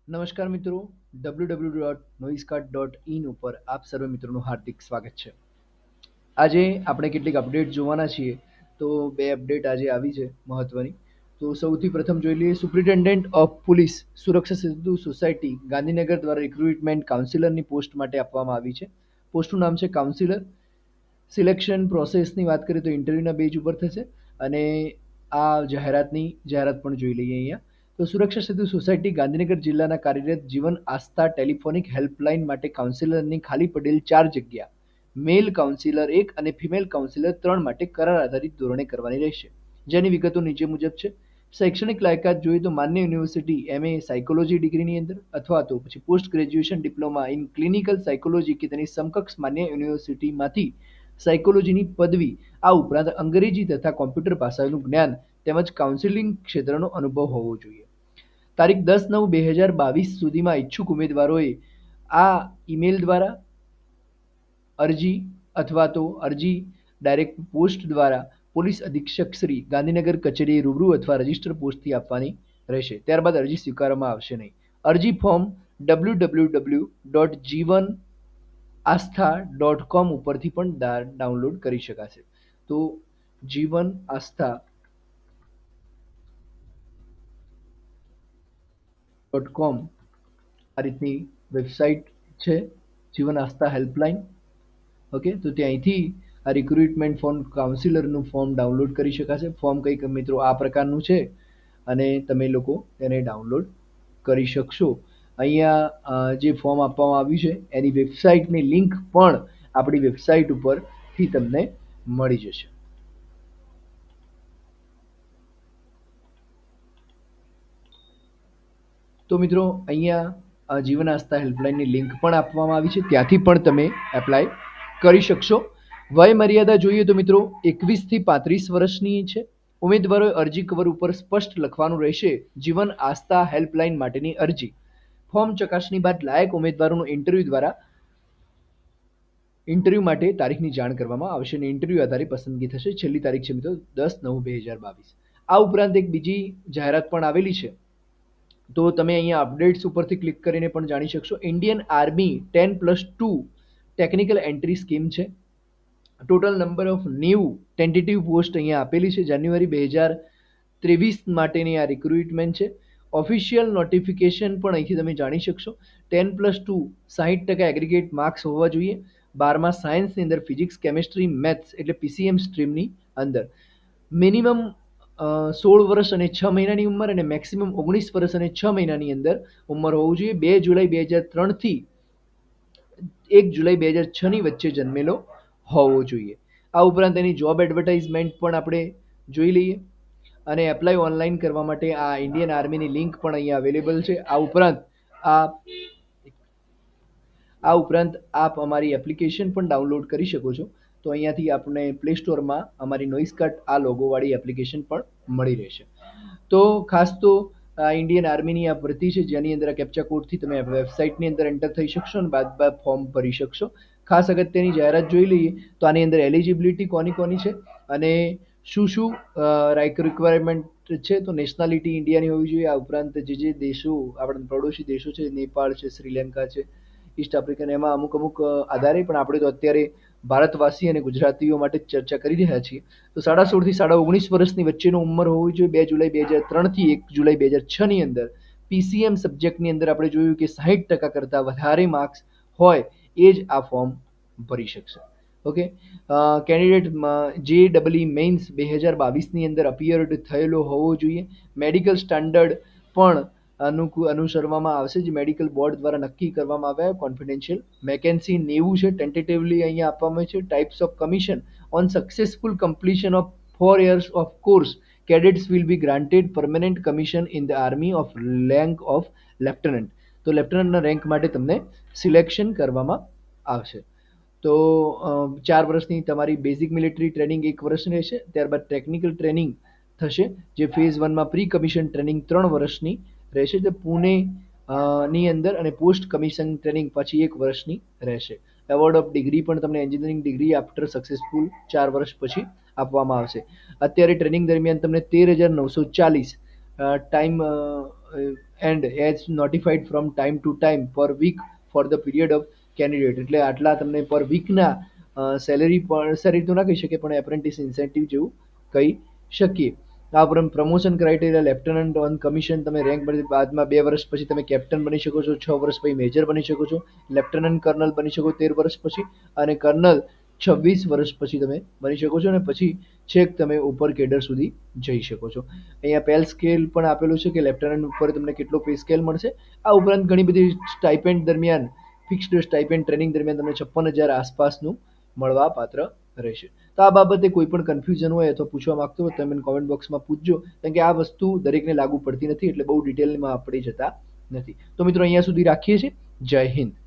નમસ્કાર મિત્રો, www.noisecart.in ઉપર આપ સર્વ મિત્રોનું હાર્દિક સ્વાગત છે. આજે આપણે કેટલીક અપડેટ જોવાના છીએ. તો બે અપડેટ આજે આવી છે મહત્વની. તો સૌથી પ્રથમ જોઈ લઈએ, સુપ્રિન્ટેન્ડન્ટ ઓફ પોલીસ સુરક્ષા સેતુ સોસાયટી ગાંધીનગર દ્વારા રિક્રુટમેન્ટ કાઉન્સિલરની પોસ્ટ માટે આપવામાં આવી છે. પોસ્ટનું નામ છે કાઉન્સિલર. સિલેક્શન પ્રોસેસની વાત કરીએ તો ઇન્ટરવ્યૂના બેઝ ઉપર થશે અને આ જાહેરાત પણ જોઈ લઈએ અહીંયા. તો સુરક્ષા સેતુ સોસાયટી ગાંધીનગર જિલ્લાના કાર્યરત જીવન આસ્થા ટેલિફોનિક હેલ્પલાઇન માટે કાઉન્સિલરની ખાલી પડેલ 4 જગ્યા મેલ કાઉન્સિલર 1 અને ફિમેલ કાઉન્સિલર 3 માટે કરાર આધારિત ધોરણે કરવાની રહેશે. જેની વિગતો નીચે મુજબ છે. શૈક્ષણિક લાયકાત જોઈએ તો માન્ય યુનિવર્સિટી MA સાયકોલોજી ડિગ્રીની અંદર અથવા તો પછી post graduation diploma in clinical psychology કે તેની સમકક્ષ માન્ય યુનિવર્સિટીમાંથી સાયકોલોજીની પદવી, આ ઉપરાંત અંગ્રેજી તથા કોમ્પ્યુટર ભાષાનું જ્ઞાન તેમજ કાઉન્સિલિંગ ક્ષેત્રનો અનુભવ હોવો જોઈએ. તારીખ 10/9/2022 સુધીમાં ઈચ્છુક ઉમેદવારોએ આ ઈમેલ દ્વારા અરજી અથવા તો અરજી ડાયરેક્ટ પોસ્ટ દ્વારા પોલીસ અધિક્ષક શ્રી ગાંધીનગર કચેરીએ રૂબરૂ અથવા રજિસ્ટર પોસ્ટથી આપવાની રહેશે. ત્યારબાદ અરજી સ્વીકારવામાં આવશે નહીં. અરજી ફોર્મ www.jivanastha.com ઉપરથી પણ ડાઉનલોડ કરી શકાશે. તો જીવન આસ્થા .com આ રીતની વેબસાઇટ છે, જીવન આસ્થા હેલ્પલાઇન. ઓકે, તો ત્યાંથી આ રિક્રુટમેન્ટ ફોર્મ કાઉન્સિલરનું ફોર્મ ડાઉનલોડ કરી શકાશે. ફોર્મ કંઈક મિત્રો આ પ્રકારનું છે અને તમે લોકો તેને ડાઉનલોડ કરી શકશો. અહીંયા જે ફોર્મ આપવામાં આવ્યું છે એની વેબસાઇટની લિંક પણ આપણી વેબસાઇટ ઉપરથી તમને મળી જશે. તો મિત્રો અહીંયા જીવન આસ્થા હેલ્પલાઇનની લિંક પણ આપવામાં આવી છે, ત્યાંથી પણ તમે એપ્લાય કરી શકશો. વય મર્યાદા જોઈએ તો મિત્રો 21 થી 35 વર્ષની છે. ઉમેદવારોએ અરજી કવર ઉપર સ્પષ્ટ લખવાનું રહેશે, જીવન આસ્થા હેલ્પલાઇન માટેની અરજી. ફોર્મ ચકાસણી બાદ લાયક ઉમેદવારોનું ઇન્ટરવ્યૂ માટે તારીખની જાણ કરવામાં આવશે અને ઇન્ટરવ્યૂ આધારે પસંદગી થશે. છેલ્લી તારીખ છે મિત્રો 10/9/2022. આ ઉપરાંત એક બીજી જાહેરાત પણ આવેલી છે, તો તમે અહીંયા અપડેટ્સ ઉપરથી ક્લિક કરીને પણ જાણી શકશો. Indian army 10+2 technical entry scheme છે. Total number of 90 tentative post અહીંયા આપેલી છે. જાન્યુઆરી 2023 માટેની આ રિક્રુટમેન્ટ છે. ઓફિશિયલ નોટિફિકેશન પણ અહીંથી તમે જાણી શકશો. 10+2 60% એગ્રીગેટ માર્ક્સ હોવા જોઈએ. 12મા સાયન્સની અંદર ફિઝિક્સ, કેમિસ્ટ્રી, મેથ્સ એટલે PCM સ્ટ્રીમની અંદર મિનિમમ 16 વર્ષ અને 6 મહિનાની ઉંમર અને મેક્સિમમ 19 વર્ષ અને 6 મહિનાની અંદર ઉંમર હોવું જોઈએ. 2 જુલાઈ 2003 થી 1 જુલાઈ 2006 ની વચ્ચે જન્મેલો હોવો જોઈએ. આ ઉપરાંત એની જોબ એડવર્ટાઇઝમેન્ટ પણ આપણે જોઈ લઈએ અને એપ્લાય ઓનલાઈન કરવા માટે આ ઇન્ડિયન આર્મીની લિંક પણ અહીંયા અવેલેબલ છે. આ ઉપરાંત આપ અમારી એપ્લિકેશન પણ ડાઉનલોડ કરી શકો છો. તો અહીંયાથી આપણે પ્લે સ્ટોરમાં અમારી નોઇસકાર્ટ આ લોગોવાળી એપ્લિકેશન પણ મળી રહેશે. તો ખાસ તો ઇન્ડિયન આર્મીની આ ભરતી છે, જેની અંદર કેપ્ચા કોડથી તમે વેબસાઇટની અંદર એન્ટર થઈ શકશો અને બાદ ફોર્મ ભરી શકશો. ખાસ અગત્યની જાહેરાત જોઈ લઈએ તો આની અંદર એલિજિબિલિટી કોની છે અને શું રિક્વાયરમેન્ટ છે. તો નેશનાલિટી ઇન્ડિયાની હોવી જોઈએ. આ ઉપરાંત જે દેશો આપણા પડોશી દેશો છે, નેપાળ છે, શ્રીલંકા છે, ઈસ્ટ આફ્રિકન, એમાં અમુક આધારે પણ આપણે તો અત્યારે ભારતવાસી અને ગુજરાતીઓ માટે ચર્ચા કરી રહ્યા છીએ. તો 16.5 થી 19 વર્ષની વચ્ચેનો ઉંમર હોવી જોઈએ. 2 જુલાઈ 2003 થી 1 જુલાઈ 2006 ની અંદર PCM સબ્જેક્ટની અંદર આપણે જોયું કે 60% કરતાં વધારે માર્ક્સ હોય એ જ આ ફોર્મ ભરી શકશે. ઓકે, કેન્ડિડેટ JEE મેઇન્સ 2022ની અંદર અપિયર્ડ થયેલો હોવો જોઈએ. મેડિકલ સ્ટાન્ડર્ડ પણ અનુસરવામાં આવશે, જે મેડિકલ બોર્ડ દ્વારા નક્કી કરવામાં આવ્યા. કોન્ફિડેન્શિયલ વેકેન્સી 90 છે, ટેન્ટેટિવલી અહીંયા આપવામાં છે. Types of commission on successful completion of 4 years of course cadets will be granted permanent commission in the army of rank of lieutenant. તો લેફ્ટનન્ટના રેન્ક માટે તમને સિલેક્શન કરવામાં આવશે. તો 4 વર્ષની તમારી બેઝિક મિલિટરી ટ્રેનિંગ 1 વર્ષની રહેશે. ત્યારબાદ ટેકનિકલ ટ્રેનિંગ થશે, જે ફેઝ 1માં પ્રી કમિશન ટ્રેનિંગ 3 વર્ષની રહેશે, જે પુણે ની અંદર, અને પોસ્ટ કમિશન ટ્રેનિંગ પછી 1 વર્ષની રહેશે. એવોર્ડ ઓફ ડિગ્રી પણ તમને એન્જિનિયરિંગ ડિગ્રી આફ્ટર સક્સેસફુલ 4 વર્ષ પછી આપવામાં આવશે. અત્યારે ટ્રેનિંગ દરમિયાન તમને 13,940 time and as notified from time to time per week for the period of candidate, એટલે આટલા તમને પર વીકના સેલેરી પણ સેલેરી તો ના કહી શકીએ પણ એપ્રેન્ટિસ ઇન્સેન્ટિવ જેવું કહી શકીએ. આ ઉપરાંત promotion criteria lieutenant on commission, તમે રેન્ક બાદમાં 2 વર્ષ પછી તમે કેપ્ટન બની શકો છો, 6 વર્ષ પછી મેજર બની શકો છો, લેફ્ટનન્ટ કર્નલ બની શકો 13 વર્ષ પછી, અને કર્નલ 26 વર્ષ પછી તમે બની શકો છો, અને પછી છેક તમે ઉપર કેડર સુધી જઈ શકો છો. અહીંયા પેલ સ્કેલ પણ આપેલું છે કે લેફ્ટનન્ટ ઉપર તમને કેટલો પે સ્કેલ મળશે. આ ઉપરાંત ઘણી બધી સ્ટાઇપેન્ડ દરમિયાન ફિક્સ્ડ સ્ટાઇપેન્ડ ટ્રેનિંગ દરમિયાન તમને 56,000 આસપાસનું મળવા પાત્ર રહેશે. તો આ બાબતે કોઈ પણ કન્ફ્યુઝન હોય અથવા પૂછવા માંગતો હોય તો તમે કોમેન્ટ બોક્સમાં પૂછજો, કારણ કે આ વસ્તુ દરેકને લાગુ પડતી નથી, એટલે બહુ ડિટેલમાં આપણે જતા નથી. તો મિત્રો અહીંયા સુધી રાખીએ છીએ. જય હિન્દ.